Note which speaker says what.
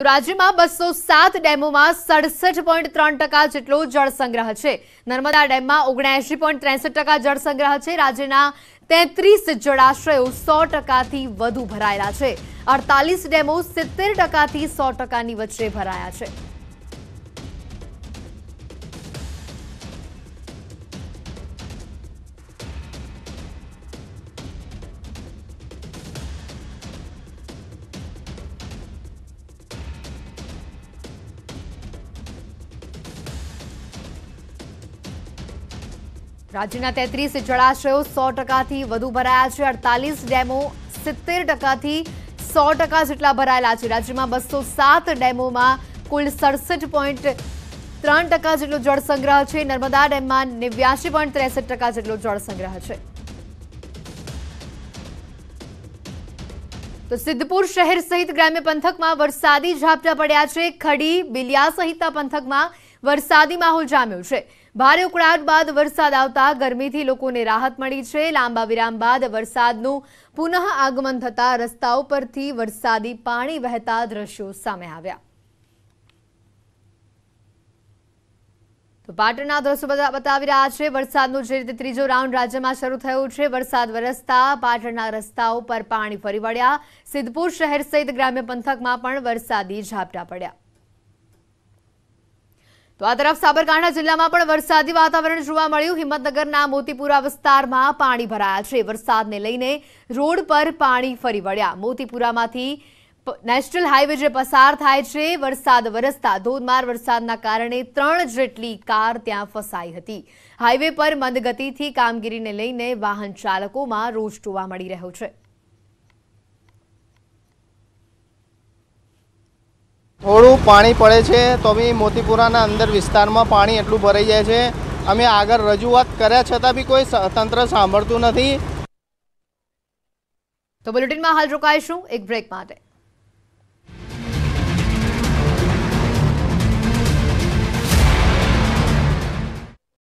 Speaker 1: રાજ્યમાં 207 ડેમોમાં 67.3% જેટલો જળસંગ્રહ છે। નર્મદા ડેમમાં 79.63% જળસંગ્રહ છે। રાજ્યના 33 જળાશયો 100%થી વધુ ભરાયેલા છે। 48 ડેમો 70%થી 100%ની વચ્ચે ભરાયા છે। રાજ્યના 33 જળાશયો 100%થી વધુ ભરાયા છે। 48 ડેમો 70%થી 100% જેટલા ભરાયેલા છે। રાજ્યમાં 207 ડેમોમાં કુલ 67.3% જેટલો જળસંગ્રહ છે। નર્મદા ડેમમાં 89.63% જેટલો જળસંગ્રહ છે। તો સિદ્ધપુર શહેર સહિત ગ્રામ્ય પંથકમાં વરસાદી ઝાપટા પડ્યા છે। ખડી, બિલિયા સહિતના પંથકમાં વરસાદી માહોલ જામ્યો છે। ભારે ઉકળાટ બાદ વરસાદ આવતા ગરમીથી લોકોને રાહત મળી છે। લાંબા વિરામ બાદ વરસાદનું પુનઃ આગમન થતા રસ્તાઓ પરથી વરસાદી પાણી વહેતા દ્રશ્યો સામે આવ્યા। તો પાટણના દ્રશ્યો બતાવી રહ્યા છે। વરસાદનો જે રીતે ત્રીજો રાઉન્ડ રાજ્યમાં શરૂ થયો છે। વરસાદ વરસતા પાટણના રસ્તાઓ પર પાણી ફરી વળ્યા। સિદ્ધપુર શહેર સહિત ગ્રામ્ય પંથકમાં પણ વરસાદી ઝાપટા પડ્યા। તો આ તરફ સાબરકાંઠા જિલ્લામાં પણ વરસાદી વાતાવરણ જોવા મળ્યું। હિંમતનગરના મોતીપુરા વિસ્તારમાં પાણી ભરાયા છે। વરસાદને લઈને રોડ પર પાણી ફરી વળ્યા। મોતીપુરામાંથી નેશનલ હાઈવે જે પસાર થાય છે। વરસાદ વરસતા ધોધમાર વરસાદના કારણે 3 જેટલી કાર ત્યાં ફસાઈ હતી। હાઈવે પર મંદ ગતિથી કામગીરીને લઈને વાહન ચાલકોમાં રોષ જોવા મળી રહ્યો છે।
Speaker 2: થોડું પાણી પડે છે તો બી મોતીપુરાના અંદર વિસ્તારમાં પાણી એટલું ભરાઈ જાય છે। અમે આગળ રજૂઆત કર્યા છતાં બી કોઈ તંત્ર સાંભળતું નથી।
Speaker 1: તો બુલેટિનમાં હાલ રોકાઈશું એક બ્રેક માટે।